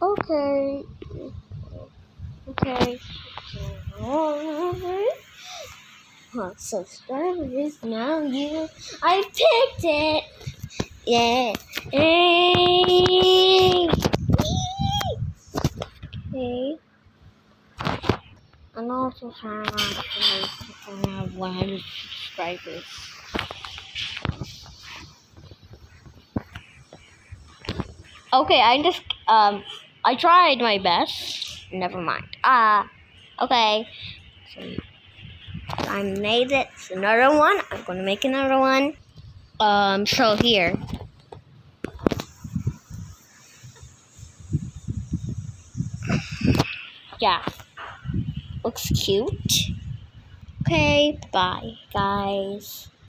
Okay. Okay. Subscribers, now you. I picked it. Yeah. Hey. Okay. I'm also trying to have 100 subscribers. Okay, I tried my best. Never mind. Okay. So I made it. It's another one. I'm gonna make another one. So here. Yeah. Looks cute. Okay, bye, guys.